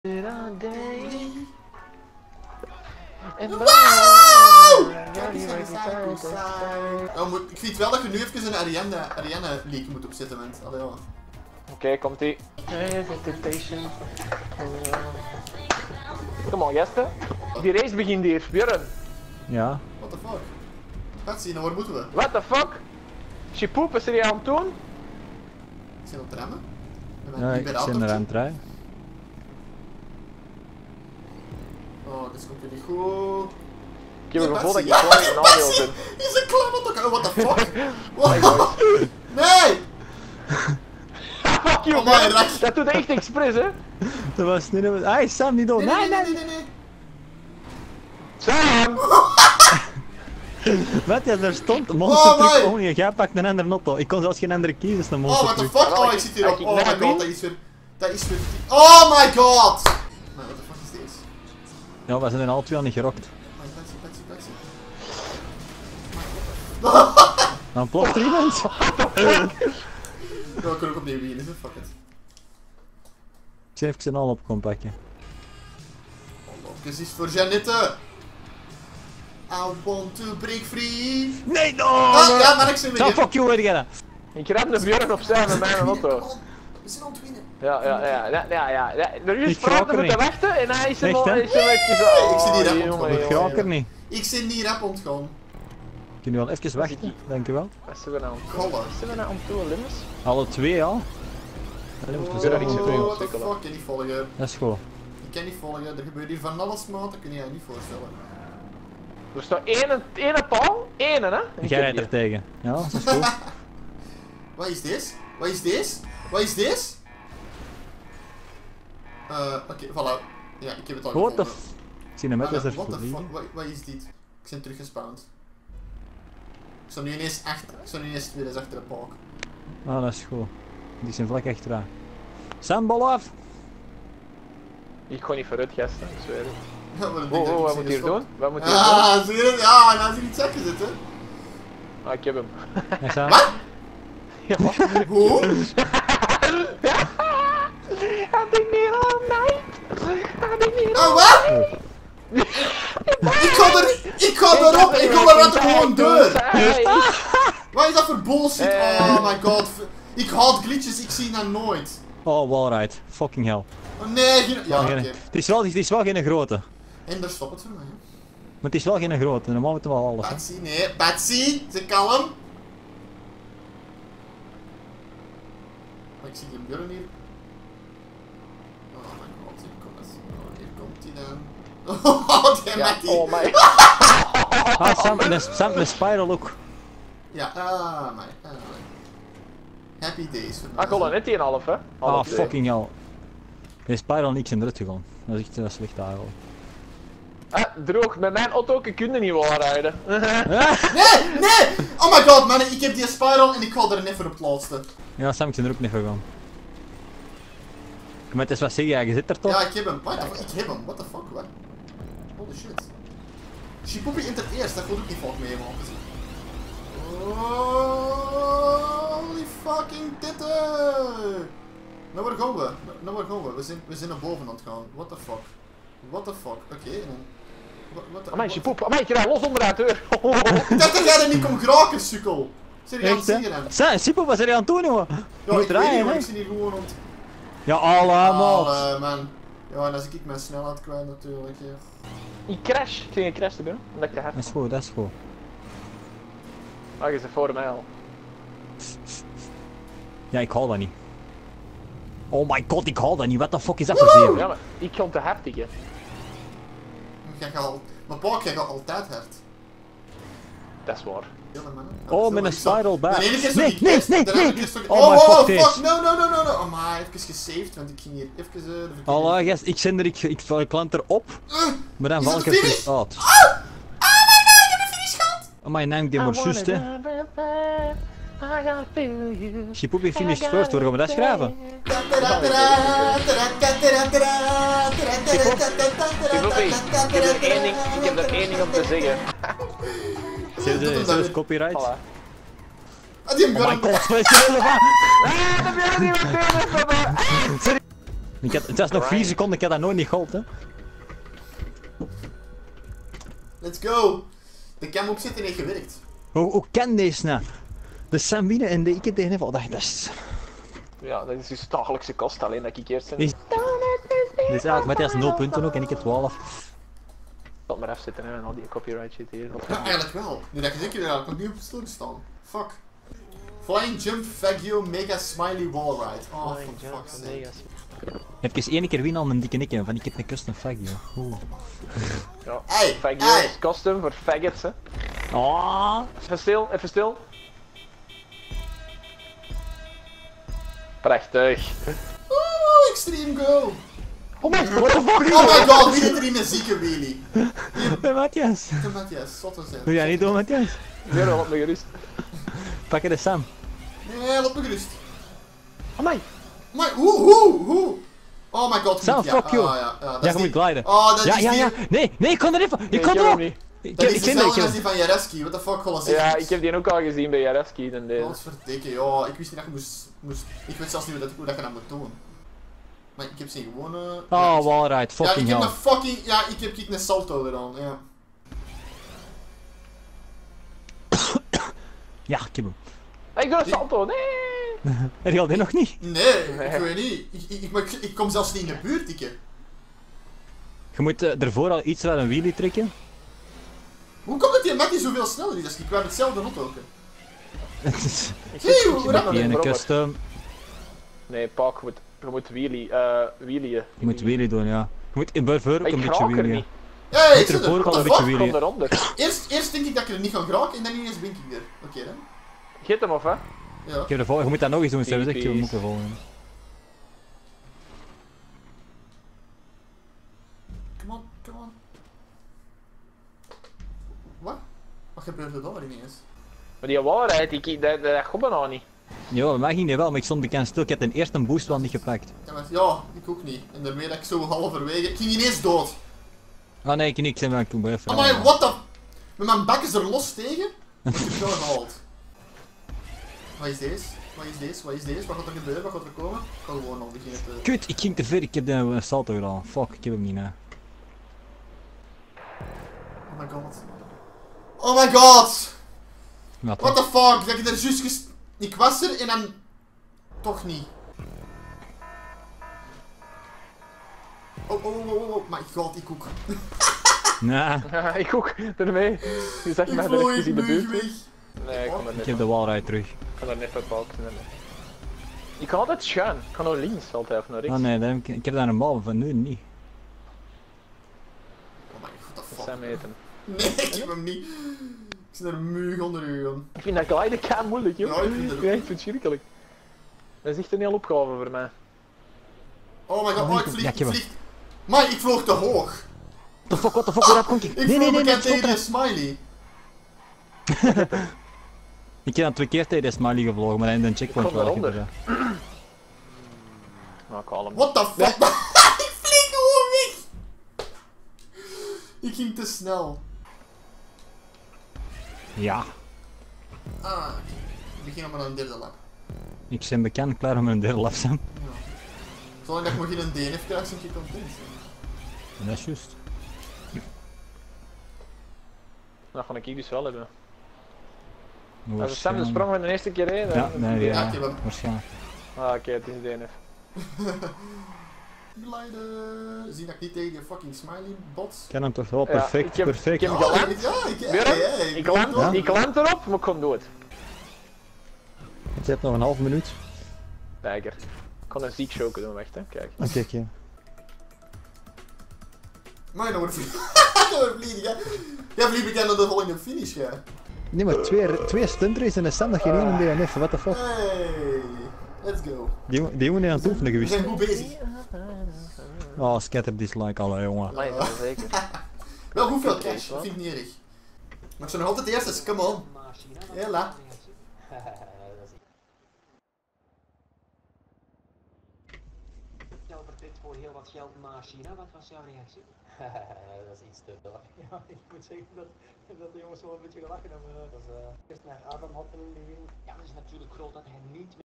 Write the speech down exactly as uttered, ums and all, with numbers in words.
Oh, moet, ik vind wel dat je nu even een Ariane, Ariane leak moet opzetten, man. Allee, ja. Oké, okay, komt ie. Kom on, gasten. Die race begint hier, Björn. Ja. What the fuck? Gaat zien, waar moeten we? What the fuck? Chipoep, is er hier aan het doen? Ik zit op het remmen. Ja, ik zit er aan het rijden. Oh, dit komt weer niet goed. Ik heb een gevoel dat ik ja, gewoon een nadeel ben. Die is een klap op elkaar, what the fuck? Wow. Nee! Fuck you, oh, man, dat, dat doet echt expres, hè? Dat was niet... Hey, Sam, niet door! Nee, nee, nee, nee, nee, nee. Sam! Wat je daar stond, monster truck only. Jij pakt een andere auto. Ik kon zelfs geen andere kiezen, een monster Oh, what the truck. fuck? Oh, ik zit hier op. Oh my god, dat is weer... Dat is weer... Oh my god! Maar what the fuck is dit? Ja, we zijn er al twee al niet gerokt. Patsy, patsy, patsy. Dan ploft er iemand. Ja, ik kan ook opnieuw beginnen, fuck it. Ik zal even zijn al op komen pakken. Dit is voor Janette. I want to break free. Nee, no! Ah, ja, maar ik zit weer. Zo, fuck you, weet je dat? Ik ram de Björn opzij met mijn auto. We zijn aan het winnen. Ja, ja, ja, ja, ja, ja. ja. Er is Ik praten raak er moeten niet. wachten en hij is hem Echt, al hè? is hem even Hey, ik zit hier rap jongen, ontgaan. jongen, Ik raak er jongen. niet. Ik zit niet rap ontgaan. Kun je wel even wachten? Dankjewel. Wat zijn we nou aan het doen? Gollen. Wat zijn we nou aan het doen, Limmers? Alle twee al. Alleen Oh, we zijn niet zo er veel. twee. what the fuck, ik kan niet volgen. Dat is goed. Ik kan niet volgen. Er gebeurt hier van alles, maat. Dat kun je je niet voorstellen. Er staat één, één paal, één, hè? En jij rijdt er tegen. Ja, dat is goed. Wat is dit? Wat is dit? Wat is dit? Eh, uh, oké, okay, voilà. Ja, ik heb het al What the gevonden. f... Ik zie hem met als er What the fuck? vliegen. Wat, wat is dit? Ik ben teruggespawned. Ik sta nu ineens achter. Ik sta nu ineens weer eens achter de paak. Ah, dat is goed. Die zijn vlak achteraan. Sam, bal af! Ik ga niet vooruit, gasten, ik zweer het. Ja, maar dan Oh, denk ik oh, dat wat ik moet zie hier de doen? Wat moet hier doen? Ah, zie je het? Ja, nou zie je het zakken zitten. Ah, ik heb hem. Ja, Sam. Wat? Ja. Hoe? Had ik niet all night? Had ik niet all Oh, wat? Ik ga er, ik ga erop, ik ga er wat gewoon deur. Wat is dat voor bullshit? Oh my god. Ik haat glitches, ik zie dat nooit. Oh, wallride. Fucking hell. Oh nee, geen... Ja, Oh, oké. geen- Het is wel, het is wel geen grote. En daar stopt het voor mij. Hè. Maar het is wel geen grote. Normaal moeten we wel alles. Hè. Patsy, nee, Patsy, ze kalm. Oh, ik zie die Björn hier. Oh my god, hier komt, het. Oh, hier komt hij dan. Oh, die Ja, met die. oh my. Ah, Sam, een, Sam, een spiral ook. Ja, ah, my. Ah, my. Happy days voor mij. Ah, ik had er net één half, hè? Alle Ah, twee. fucking hell. Die spiral niks in eruit gegaan. Dat is echt uh, slecht eigenlijk. Ah, droog, met mijn auto kun je niet wel rijden. Nee, nee! Oh my god, man, ik heb die spiral en ik ga er net voor op het laatste. Ja, Sam, ik ben er ook niet gegaan. Maar het is wat zeg jij, je zit er toch? Ja, ik heb hem. What the fuck? Ik heb hem. What the fuck, wat? Holy shit. Chipoopie in het eerst, dat wil ik niet vaak meemaken. Holy fucking titten! Nou, waar gaan we? Nou, waar gaan we? We zijn, we zijn naar boven aan het gaan. What the fuck? What the fuck? Oké, okay, en dan... What, what the, Amai, Chipoep, amai, ik rijd los onder de deur. Dat dat jij er niet kon geraken, sukkel! Zit je aan het Echt, zingen hè? hem? Sam, Sipo, wat zijn je aan het doen, jongen? Ja, Moet ik weet niet, rijden, maar hè? ik zie hier gewoon rond. Ja, allemaal. Ah, man. Ja, en als ik mijn snelheid kwijt natuurlijk, ja. Ik crash, ik ging een crash te doen, omdat ik te hard. Dat is goed, dat is goed. Ah, je zit voor mij al. Ja, ik haal dat niet. Oh my god, ik haal dat niet. What the fuck is dat voor zeven? Ja, maar ik kom te hard, ik, hè. Jij gaat al... Mijn paak, jij gaat altijd hard. Dat is waar. Oh, met een spiral back. Nee, nee, Nee, nee, nee, nee. Oh, Oh my oh, oh, fuck, fuck, deze. no, no, no, no, no. Oh, maar even gesaved, want ik ging hier even uh, de verkeerde... Allah, gast, ik zend er, ik, ik, ik klant erop. Uh, Maar dan is val het ik de even finish? uit. Oh! Oh my god, ik heb een finish gehad! Oh, mijn naam die maar juist, hè. Chipoopie finished first, waar gaan we dat schrijven? Chipoepie, ik heb er één ding, ik heb er één ding om te zeggen. Zie je de zelfs copyright? Voilà. Ah, die Oh my hem god, wat is er helemaal van? Ah, dat ben je niet meer tegen van mij. Ik had, het was nog vier seconden, ik had dat nooit niet geholpen. Hè. Let's go! De cam opzetten heeft gewerkt. Hoe, hoe kan deze nou? De Sam winnen en de ik tegen hem. Oh, dat is best. Ja, dat is dus dagelijkse kost, alleen dat ik eerst... Is- Dus eigenlijk Matthias nul punten ook en ik heb twaalf. Dat maar even zitten hè, en al die copyright shit hier. Ja, eigenlijk wel. Nu dat je zeker eigenlijk nog niet op stoel staan. Fuck. Flying Jump Fagio Mega Smiley Wallride. Oh, for fuck's sake. Heb ik eens één keer winnen al een dikke nikken van ik heb een custom fagio. Oeh. Ja, Hey, fagio hey. is custom voor faggots hè. Oh. Even stil, even stil. Prachtig. Oeh, extreme go. Oh my god, what the fuck? Oh my god, wie zit er in een zieke wheelie? Hey Matthias. De Matthias, zotte zijn. Doe jij niet door Matthias? Weer wel op me gerust. Pak je de Sam. Nee, laat me gerust. Oh my. Maar hoe, hoe, hoe? Oh my god, Sam, goed, fuck ja. you. Ah, ja, ja, dat Ja, is je moet die- gliden. Oh, dat Ja, is ja, die... ja. Nee, nee, ik kon er even. Ik kon Nee, er ook. niet. Ik, Dat ik is vind dezelfde dat als ik. die van Jareski, what the fuck, gewoon Ja, ik heb die ook al gezien bij Jareski en deze. Dat is verdikken, ja. Ik wist niet dat je moest, moest... Ik weet zelfs niet hoe dat, hoe dat je dat moet doen. Maar ik heb ze gewoon... Uh... Oh, wallride, Ja, ik fucking heb hell. een fucking... Ja, ik heb ik een salto gedaan, ja. Ja, ik heb hem. Hey, ik doe een salto, nee! Er gaat dit nog niet. Nee, Nee. ik weet niet. Ik, ik, ik, maar ik, ik kom zelfs niet in de buurt, dikke. Je moet uh, ervoor al iets uit een wheelie trekken. Hoe komt het die Mattie zoveel sneller is? Ik wou hetzelfde not ook. Het is Zie, hoe dat... die ene custom. Nee, Pak, je moet, je moet wheelie, eh, wheelieën. Je moet wheelie doen, ja. Je moet in Burver ook Ik een beetje raak er wheelien. niet. Hey, ik Moet zit ervoor er. al What een the beetje fuck? Ik kom wheelien. eronder. Eerst, eerst denk ik dat ik er niet ga geraken en dan ineens blink ik er. Oké dan. Geet hem af, hè? Ja. Ik heb ervoor, je moet dat nog eens doen, Sebas. Ik heb hem ook Typisch. ervoor. Come on, come on. Wat? Wat gebeurt er dan ineens? Maar die waarheid, die, dat, dat gaat bijna niet. Ja, bij mij ging die wel, maar ik stond bekend stil. Ik had de eerste boost wel niet gepakt. Ja, maar, ja, ik ook niet. En daarmee dat ik zo halverwege... Ik ging ineens dood. Ah nee, ik niet, ik ben wel toen bij even. Amai, what the... Met mijn bek is er los tegen. Ik heb wel gehaald. Wat is deze? Wat is deze? Wat is deze? Wat gaat er gebeuren? Wat gaat er komen? Ik ga gewoon al beginnen te... Kut, ik ging te ver, ik heb de uh, salto gedaan. Fuck, ik heb hem niet, nee. Oh my god. Oh my god! Wat What dan? the fuck? Dat ik er juist ges... Ik was er en dan... Toch niet. Oh, oh, oh, oh, oh. My god, ik ook. Nee, Ja, ik ook, ermee. Je zegt Ik mij vloog er ik in de buig buurt. weg. Nee, ik kan er ik net heb de wallride terug. Ik kan er net bij pakken. Nee, nee. Ik kan altijd schuin. Ik kan naar links altijd of naar rechts. Ah nee, dat heb ik, ik heb daar een bal van nu niet. Oh my god, what the Dat zijn fuck? meten. Nee, ik heb hem niet. Ik zit er een muug onder u aan. Ik vind dat gliden kei moeilijk, joh. Ja, ik vind dat ook. Ja, echt verschrikkelijk. Dat is echt een hele opgave voor mij. Oh my god, oh ik vlieg, Ja, ik ik heb hem. vlieg. Maar ik vloog te hoog. What the fuck, what the fuck, hoe dat kon ik? Ik Nee, vloog nee, nee, nee, bekend tegen stop de er. smiley. Ik heb dan twee keer tegen de smiley gevlogen, maar dan in de checkpoint Ik kom wel. eronder. gedaan. Nou, ik haal hem. What the fuck? Ik vlieg gewoon weg. Ik ging te snel. Ja, Ah, oké. We beginnen met een derde lap. ik ben bekend klaar om een derde lap te zijn. Ja. Zolang dat ik nog in een D N F krijg, ben ik content. zijn. Dat is juist. Dat ga ik dus wel hebben. Hoe Als was, het Sam de eh, sprong van de eerste keer heen, dan... Ja, nee, Ja, ja, ik heb hem. waarschijnlijk. Ah, oké, het is D N F. Gliden. Zie dat ik niet tegen die fucking smiley bots. Ik ken hem toch wel Ja, perfect, ik heb- perfect. ik heb- Ja, geland? ik- ja, ik, Weer hey, hem? hey, Ik ben land, toch- ik land erop, maar ik kom dood. Je hebt nog een half minuut. Tijger. Ik kan een ziek choken doen, wacht hè, kijk. Oké, oké. Maar dan wordt vliegen, hè. Jij vliegt bekend naar de volgende finish, ja. Nee, maar twee, twee stuntraces en een Sam dat geen één D N F, what the fuck. Hey, let's go. Die, jongen- die jongen is aan het oefenen We geweest. zijn goed bezig. Oh, scatter dislike, alle jongen. Nee, dat is zeker. Wel goed veel Oké, cash, zo. dat vind ik niet erg. Maar ik zijn nog altijd de eerste, come on. Hela. Albert dit voor heel wat geld naar China, wat was jouw reactie? Dat is iets te veel. Ja, ik moet zeggen dat, dat de jongens wel een beetje gelachen hebben. Dat is, uh, eerst naar Adam Hotten. Ja, dat is natuurlijk groot dat hij niet